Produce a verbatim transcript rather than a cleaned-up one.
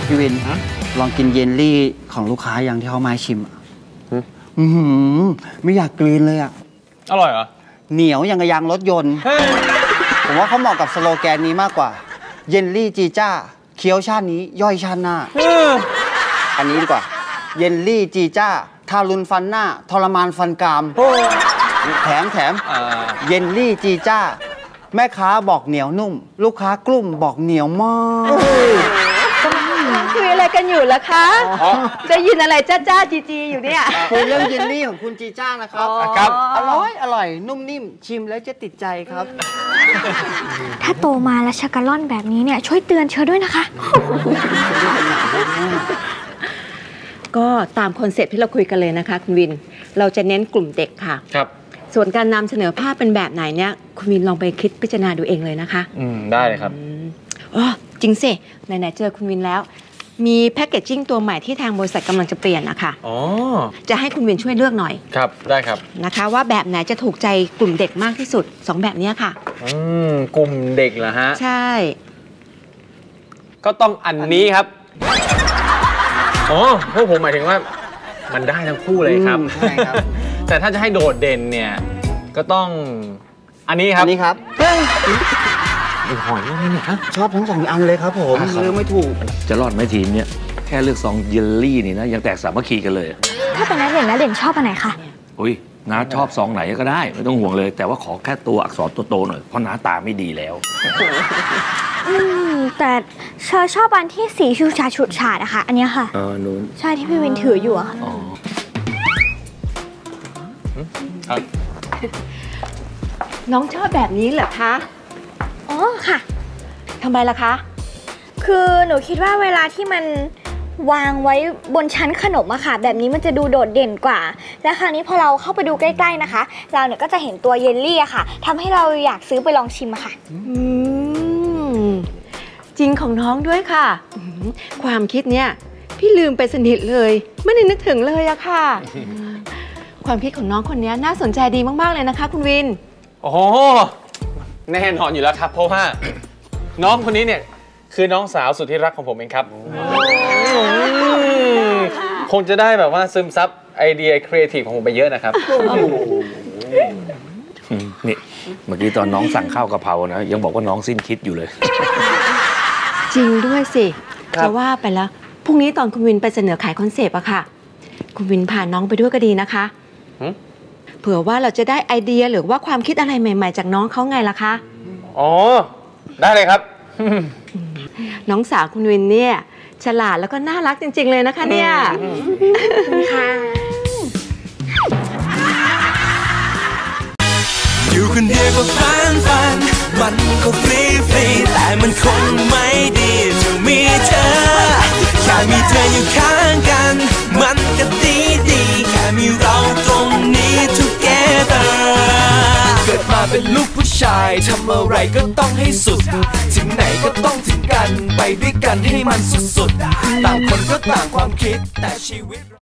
พี่วินลองกินเยลลี่ของลูกค้าอย่างที่เขามาชิมอืมไม่อยากกลืนเลยอ่ะอร่อยเหรอเหนียวอย่างกระยางรถยนต์ผมว่าเขาเหมาะกับสโลแกนนี้มากกว่าเยลลี่จีจ้าเคี้ยวชาตินี้ย่อยชาติหน้าอันนี้ดีกว่าเยลลี่จีจ้าทารุณฟันหน้าทรมานฟันกรามแถมแถมเยลลี่จีจ้าแม่ค้าบอกเหนียวนุ่มลูกค้ากลุ่มบอกเหนียวมากคุยอะไรกันอยู่ล่ะคะจะยินอะไรจ้าจ้าจีจีอยู่เนี่ยคุยเรื่องเยลลี่ของคุณจีจ้านะครับครับอร่อยอร่อยนุ่มนิ่มชิมแล้วจะติดใจครับถ้าโตมาแล้วชักกะล่อนแบบนี้เนี่ยช่วยเตือนเชอด้วยนะคะก็ตามคอนเซ็ปต์ที่เราคุยกันเลยนะคะคุณวินเราจะเน้นกลุ่มเด็กค่ะครับส่วนการนำเสนอภาพเป็นแบบไหนเนี่ยคุณวินลองไปคิดพิจารณาดูเองเลยนะคะอืมได้เลยครับอ๋อจริงสิไหนๆเจอคุณวินแล้วมีแพคเกจจิ้งตัวใหม่ที่ทางบริษัทกำลังจะเปลี่ยนนะคะอ๋อจะให้คุณวินช่วยเลือกหน่อยครับได้ครับนะคะว่าแบบไหนจะถูกใจกลุ่มเด็กมากที่สุดสองแบบนี้ค่ะอืมกลุ่มเด็กเหรอฮะใช่ก็ต้องอันนี้ครับอ๋อพวกผมหมายถึงว่ามันได้ทั้งคู่เลยครับใช่ครับแต่ถ้าจะให้โดดเด่นเนี่ยก็ต้องอันนี้ครับอันนี้ครับมีหอยไหมเนี่ยชอบทั้งสองอันเลยครับผมเลือกไม่ถูกจะรอดไหมทีมเนี่ยแค่เลือกซองเยลลี่นี่นะยังแตกสามัคคีกันเลยถ้าเป็นนักเด่นนักเด่นชอบอันไหนคะอุ้ยน้าชอบซองไหนก็ได้ไม่ต้องห่วงเลยแต่ว่าขอแค่ตัวอักษรโตๆหน่อยเพราะน้าตาไม่ดีแล้วอืมแต่เชอชอบอันที่สีชูชาฉุดฉาดอะค่ะอันนี้ค่ะเออนู้นใช่ที่พี่วินถืออยู่อะค่ะน้องชอบแบบนี้เหรอคะอ๋อค่ะทำไมล่ะคะคือหนูคิดว่าเวลาที่มันวางไว้บนชั้นขนมอะค่ะแบบนี้มันจะดูโดดเด่นกว่าและคราวนี้พอเราเข้าไปดูใกล้ๆนะคะเราเนี่ยก็จะเห็นตัวเยลลี่อะค่ะทำให้เราอยากซื้อไปลองชิมอะค่ะอืมจริงของน้องด้วยค่ะความคิดเนี้ยพี่ลืมไปสนิทเลยไม่ได้นึกถึงเลยอะค่ะความคิดของน้องคนนี้น่าสนใจดีมากๆเลยนะคะคุณวินโอ้โหแน่นอนอยู่แล้วครับเพราะว่าน้องคนนี้เนี่ยคือน้องสาวสุดที่รักของผมเองครับคงจะได้แบบว่าซึมซับไอเดียครีเอทีฟของผมไปเยอะนะครับนี่เมื่อกี้ตอนน้องสั่งข้าวกะเพรานะยังบอกว่าน้องสิ้นคิดอยู่เลยจริงด้วยสิจะว่าไปแล้วพรุ่งนี้ตอนคุณวินไปเสนอขายคอนเซปต์อะค่ะคุณวินพาน้องไปด้วยก็ดีนะคะเผื่อว่าเราจะได้ไอเดียหรือว่าความคิดอะไรใหม่ๆจากน้องเขาไงล่ะคะอ๋อได้เลยครับน้องสาวคุณวินเนี่ยฉลาดแล้วก็น่ารักจริงๆเลยนะคะเนี่ยค่ะอยู่คนเดียวก็ฟันฟันมันก็ฟรีฟรีแต่มันคงไม่ดีจะมีเธอแค่มีเธออยู่ข้างกันมันก็ดีดีแค่มีเราตรงนี้ together เกิดมาเป็นลูกผู้ชายทำอะไรก็ต้องให้สุดถึงไหนก็ต้องถึงกันไปด้วยกันให้มันสุดๆต่างคนก็ต่างความคิดแต่ชีวิต